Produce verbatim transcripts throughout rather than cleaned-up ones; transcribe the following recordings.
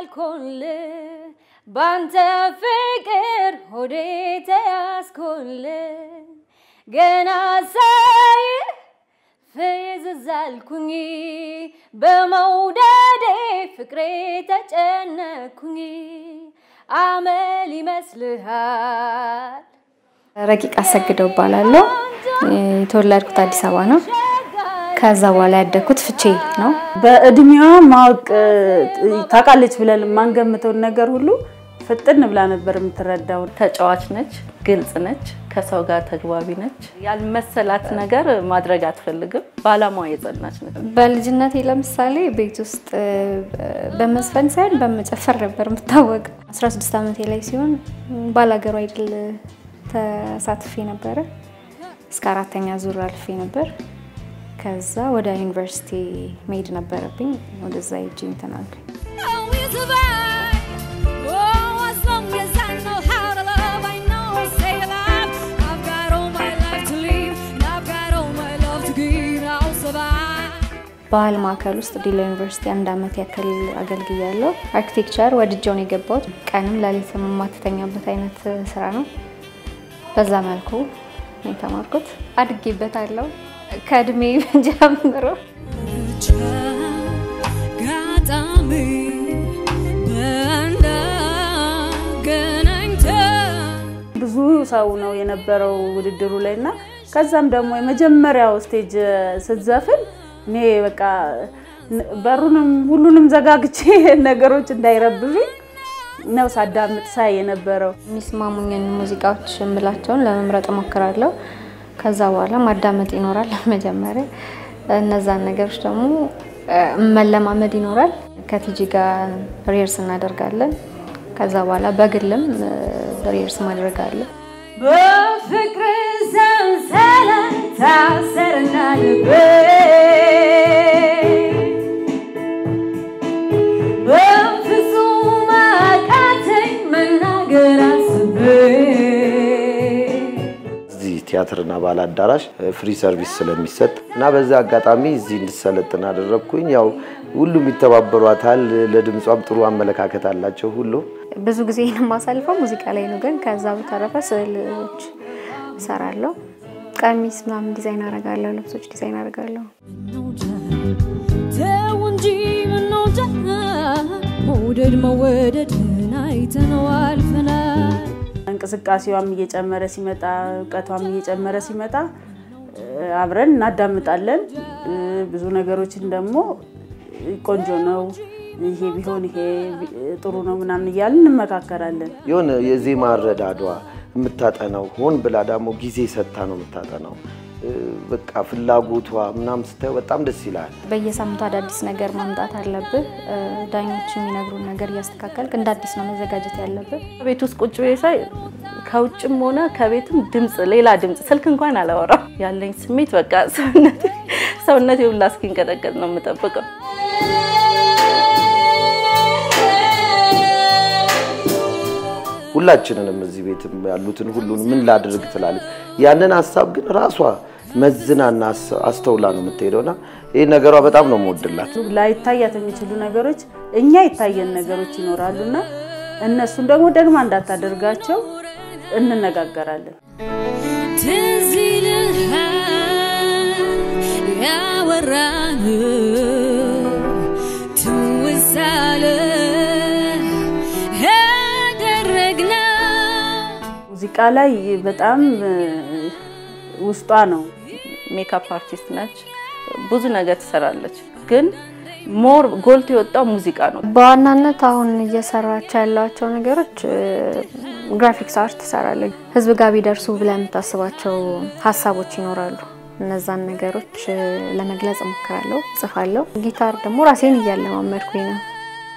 ቻልኩል ባንተ ፍቅር ሆዴ ተያዝኩል ገና ሳይ ፍዝዛልኩኝ በመውደዴ ፍቅሬ ተጨነኩኝ አመል ይመስልሃል ረቂቅ አሰግደው ባላለው የተወለድኩት አዲስ አበባ ነው ከዛ በኋላ ያደኩት ፍቼ ነው በእድሜዋ ማወቅ ታቃለች ብለን ማንገምተው ነገር ሁሉ ፍጥን ብላ ነበር የምትረዳው ተጫዋች ነች ግልጽ ነች ከሰው ጋር ተግባቢ ነች ያልመሰላት ነገር ማድረግ አትፈልግም ባላማው የጸናች ነች በልጅነቴ ለምሳሌ ቤት ውስጥ በመዝፈን ሳይሆን በመጨፈር ነበር የምታወቅ አስራ ስድስት ዓመቴ ላይ ሲሆን ባላገሩ አይደል ተሳትፌ ነበር እስከ አራተኛ ዙር አልፌ ነበር ከዛ ወደ ዩኒቨርሲቲ መሄድ ነበርብኝ ወደዛ ሄጄ እንተናልኩ ባህል ማዕከል ውስጥ ዲላ ዩኒቨርሲቲ አንድ አመት ያክል አገልግያለሁ አርኪቴክቸር ወድጄው ነው የገባሁት ቀንም ለሊትም ማተተኛበት አይነት ስራ ነው በዛ መልኩ ነው ተማርኩት አድጌበታለሁ ከድሜ ጀምሮ ጋጣሚ በእንዳ ገናኝተ ብዙ ሰው ነው የነበረው ውድድሩ ላይና ከዛም ደግሞ የመጀመሪያው ስቴጅ ስትዘፍን እኔ በቃ በሩንም ሁሉንም ዘጋግቼ ነገሮች እንዳይረብሩኝ ነው ሳዳምጥ ሳይ የነበረው ሚስማሙኝን ሙዚቃዎች እምላቸውን ለመምረጥ ሞክራለሁ ከዛ በኋላ ማዳመጥ ይኖራል መጀመሪያ እነዛን ነገሮች ደግሞ መለማመድ ይኖራል ከቲጂ ጋር ሪሄርስ እናደርጋለን ከዛ በኋላ በግልም ሪሄርስ ማድረጋለን በፍቅር ሰንሰለት ታሰርና ልቤ በፍጹም አቃተኝ መናገር አስቤ እዚህ ቲያትርና ባህል አዳራሽ ፍሪ ሰርቪስ ስለሚሰጥ እና በዛ አጋጣሚ እዚህ እንድሰለጥን አደረኩኝ ያው ሁሉም ይተባበሯታል ለድምጿም ጥሩ አመለካከት አላቸው ሁሉ ብዙ ጊዜ ማሳልፈው ሙዚቃ ላይ ነው ግን ከዛ በተረፈ ስዕሎች ሰራለሁ ቀሚስ ምናምን ዲዛይን አደርጋለሁ ልብሶች ዲዛይን አደርጋለሁ ተውንጂ ምነው ጃ መውደድ መወደድን አይተነው አልፈናል እንቅስቃሴዋም እየጨመረ ሲመጣ ዕውቀቷም እየጨመረ ሲመጣ አብረን እናዳምጣለን ብዙ ነገሮችን ደግሞ ቆንጆ ነው ይሄ ቢሆን ይሄ ጥሩ ነው ምናምን ይያልን እንመካከራለን የሆነ የዜማ አረዳዷ የምታጠናው ሆን ብላ ደግሞ ጊዜ ሰጥታ ነው የምታጠናው በቃ ፍላጎቷ ምናምን ስታይ በጣም ደስ ይላል በየሳምንቱ አዳዲስ ነገር ማምጣት አለብህ ዳኞች የሚነግሩን ነገር ያስተካከልክ እንደ አዲስ ነው መዘጋጀት ያለብህ ቤት ውስጥ ቁጭ ብዬ ሳይ ከውጭም ሆነ ከቤትም ድምጽ ሌላ ድምጽ ስልክ እንኳን አላወራም ያለኝ ስሜት በቃ ሰውነቴ ሰውነቴ ሁላ እስኪንቀጠቀጥ ነው የምጠብቀው ሁላችንንም እዚህ ቤት ያሉትን ሁሉን ምን ላድርግ ትላለች ያንን ሐሳብ ግን ራሷ መዝናና አስተውላ ነው የምትሄደውና ይሄ ነገሯ በጣም ነው የምወድላት ላይታያት የሚችሉ ነገሮች እኛ ይታየን ነገሮች ይኖራሉና እነሱን ደግሞ ደግማ እንዳታደርጋቸው እንነጋገራለን ትዝልህ ያወራን ትውሳለ ሙዚቃ ላይ በጣም ውስጧ ነው ሜካፕ አርቲስት ነች ብዙ ነገር ትሰራለች ግን ሞር ጎልት የወጣው ሙዚቃ ነው በዋናነት አሁን እየሰራች ያላቸው ነገሮች ግራፊክስ አርት ትሰራለች ህዝብ ጋር ቢደርሱ ብለን የምታስባቸው ሐሳቦች ይኖራሉ እነዛን ነገሮች ለመግለጽ ሞክራለሁ ጽፋለሁ ጊታር ደግሞ ራሴን እያለማመድኩኝ ነው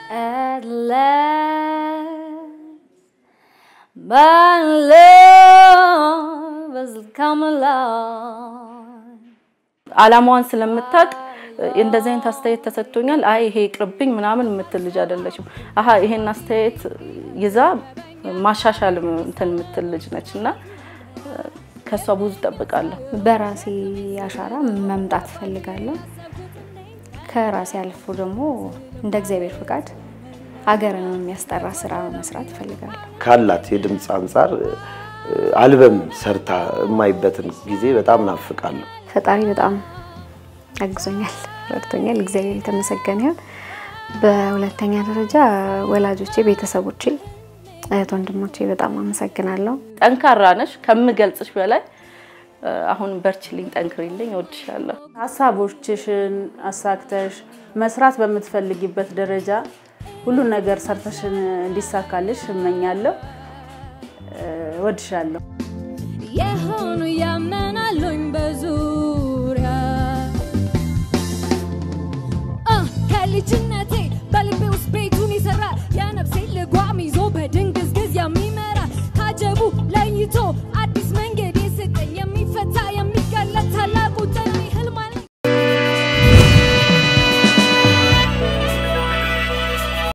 My love has come along አላማዋን ስለምታቅ እንደዚህ አይነት አስተያየት ተሰጥቶኛል አይ ይሄ ይቅርብኝ ምናምን የምትል ልጅ አይደለችም አሃ ይሄን አስተያየት ይዛ ማሻሻል እንትን የምትል ልጅ ነችና ከሷ ብዙ ተጠብቃለሁ በራሴ አሻራ መምጣት ፈልጋለሁ ከራሴ አልፎ ደግሞ እንደ እግዚአብሔር ፍቃድ ሀገርን የሚያስጠራ ስራ መስራት እፈልጋለሁ። ካላት የድምጽ አንፃር አልበም ሰርታ የማይበትን ጊዜ በጣም ናፍቃለሁ። ፈጣሪ በጣም አግዞኛል፣ ረድቶኛል። እግዚአብሔር የተመሰገነ ይሁን። በሁለተኛ ደረጃ ወላጆቼ፣ ቤተሰቦቼ፣ እህት ወንድሞቼ በጣም አመሰግናለሁ። ጠንካራ ነሽ ከምገልጽሽ በላይ አሁን በርችልኝ፣ ጠንክሪልኝ፣ እወድሻለሁ። ሀሳቦችሽን አሳክተሽ መስራት በመትፈልጊበት ደረጃ ሁሉ ነገር ሰርተሽን እንዲሳካልሽ እመኛለሁ። እወድሻለሁ። የሆኑ ያመነ